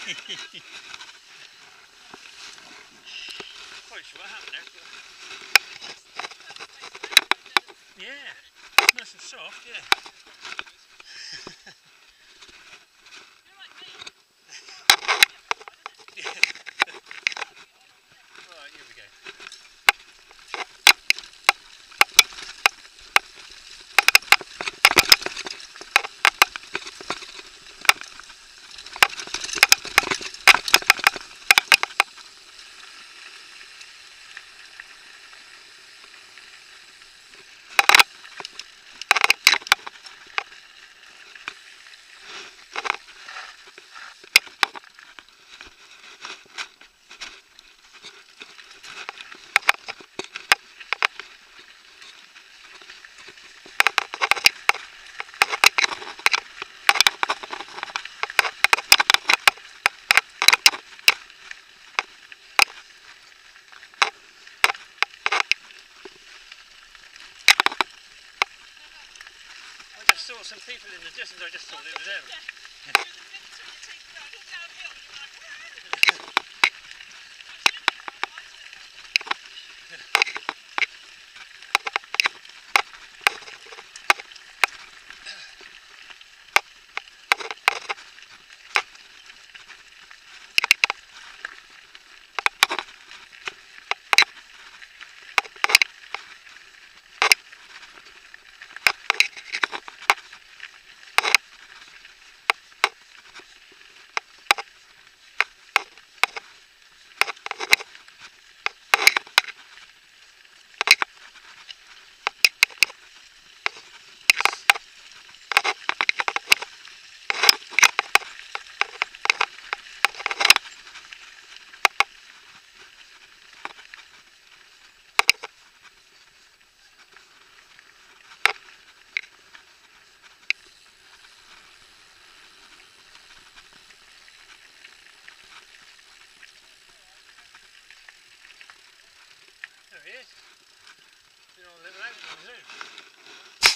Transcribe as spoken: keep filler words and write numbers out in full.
Quite sure what happened there. But yeah, nice and soft, yeah. Right, here we go. I just saw some people in the distance, I just thought it was them. There he is. Been on a little out on the zoo.